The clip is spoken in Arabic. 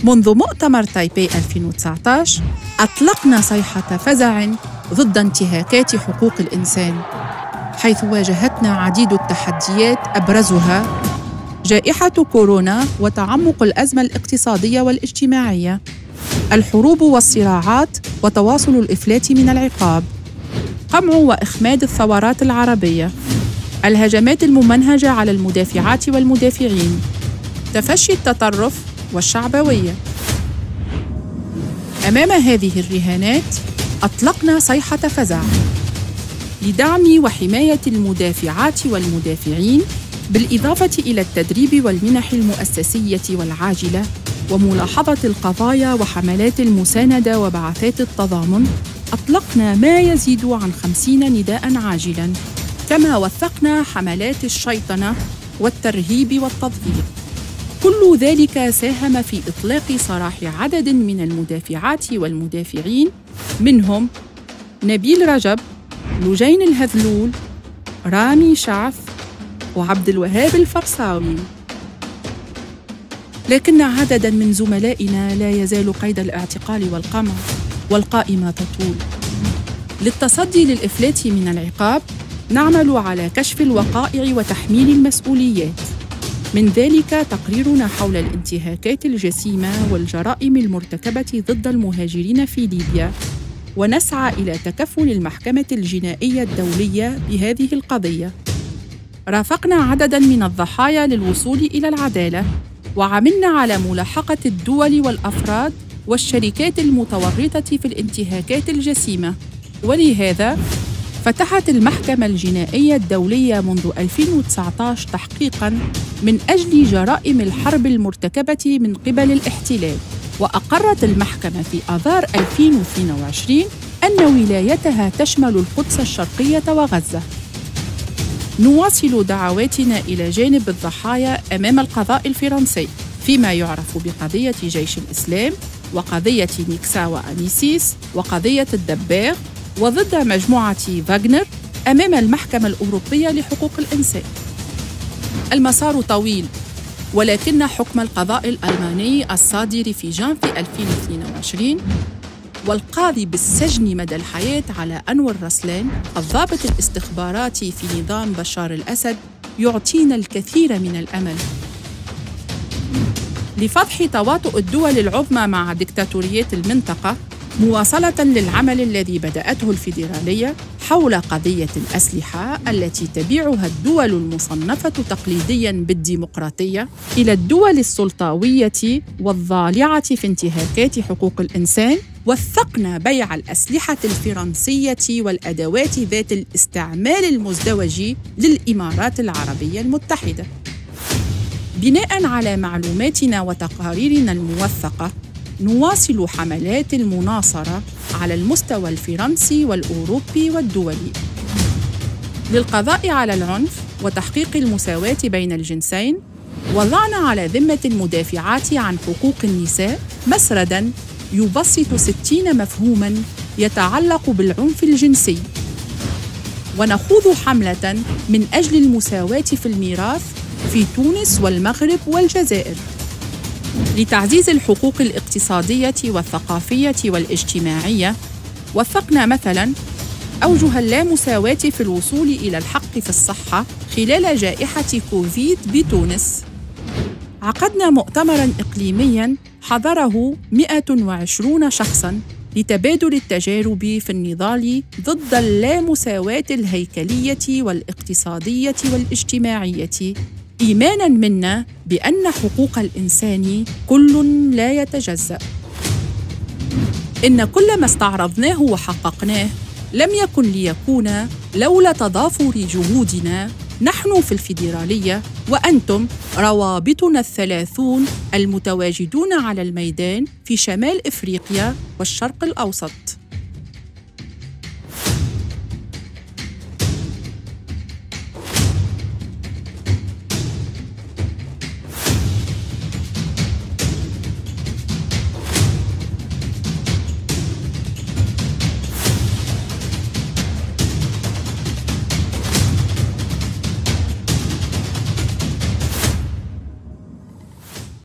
منذ مؤتمر تايبي 2019 أطلقنا صيحة فزع ضد انتهاكات حقوق الإنسان، حيث واجهتنا عديد التحديات أبرزها جائحة كورونا وتعمق الأزمة الاقتصادية والاجتماعية، الحروب والصراعات وتواصل الإفلات من العقاب، قمع وإخماد الثورات العربية، الهجمات الممنهجة على المدافعات والمدافعين، تفشي التطرف والشعبوية. أمام هذه الرهانات أطلقنا صيحة فزع لدعم وحماية المدافعات والمدافعين، بالإضافة إلى التدريب والمنح المؤسسية والعاجلة وملاحظة القضايا وحملات المساندة وبعثات التضامن. أطلقنا ما يزيد عن 50 نداء عاجلاً، كما وثقنا حملات الشيطنة والترهيب والتضليل. كل ذلك ساهم في إطلاق سراح عدد من المدافعات والمدافعين، منهم نبيل رجب، لجين الهذلول، رامي شعث، وعبد الوهاب الفرصاوي. لكن عدداً من زملائنا لا يزال قيد الاعتقال والقمع، والقائمة تطول. للتصدي للإفلات من العقاب نعمل على كشف الوقائع وتحميل المسؤوليات، من ذلك تقريرنا حول الانتهاكات الجسيمة والجرائم المرتكبة ضد المهاجرين في ليبيا، ونسعى إلى تكفل المحكمة الجنائية الدولية بهذه القضية. رافقنا عدداً من الضحايا للوصول إلى العدالة، وعملنا على ملاحقة الدول والأفراد والشركات المتورطة في الانتهاكات الجسيمة. ولهذا فتحت المحكمة الجنائية الدولية منذ 2019 تحقيقاً من أجل جرائم الحرب المرتكبة من قبل الاحتلال، وأقرت المحكمة في آذار 2022 أن ولايتها تشمل القدس الشرقية وغزة. نواصل دعواتنا إلى جانب الضحايا أمام القضاء الفرنسي فيما يعرف بقضية جيش الإسلام، وقضية نيكسا وأنيسيس، وقضية الدباغ، وضد مجموعة فاغنر أمام المحكمة الأوروبية لحقوق الإنسان. المسار طويل، ولكن حكم القضاء الألماني الصادر في جانفي 2022 والقاضي بالسجن مدى الحياة على أنور رسلان الضابط الاستخباراتي في نظام بشار الأسد يعطينا الكثير من الأمل. لفضح تواطؤ الدول العظمى مع ديكتاتوريات المنطقة، مواصلة للعمل الذي بدأته الفيدرالية حول قضية الأسلحة التي تبيعها الدول المصنفة تقليدياً بالديمقراطية إلى الدول السلطوية والضالعة في انتهاكات حقوق الإنسان، وثقنا بيع الأسلحة الفرنسية والأدوات ذات الاستعمال المزدوج للإمارات العربية المتحدة. بناءً على معلوماتنا وتقاريرنا الموثقة، نواصل حملات المناصرة على المستوى الفرنسي والأوروبي والدولي للقضاء على العنف وتحقيق المساواة بين الجنسين. وضعنا على ذمة المدافعات عن حقوق النساء مسرداً يبسط 60 مفهوماً يتعلق بالعنف الجنسي، ونخوض حملة من أجل المساواة في الميراث في تونس والمغرب والجزائر لتعزيز الحقوق الاقتصادية والثقافية والاجتماعية. وثقنا مثلاً أوجه اللامساواة في الوصول إلى الحق في الصحة خلال جائحة كوفيد بتونس. عقدنا مؤتمراً إقليمياً حضره 120 شخصاً لتبادل التجارب في النضال ضد اللامساواة الهيكلية والاقتصادية والاجتماعية، إيماناً منا بأن حقوق الإنسان كل لا يتجزأ. إن كل ما استعرضناه وحققناه لم يكن ليكون لولا تضافر جهودنا نحن في الفيدرالية وأنتم روابطنا 30 المتواجدون على الميدان في شمال إفريقيا والشرق الأوسط.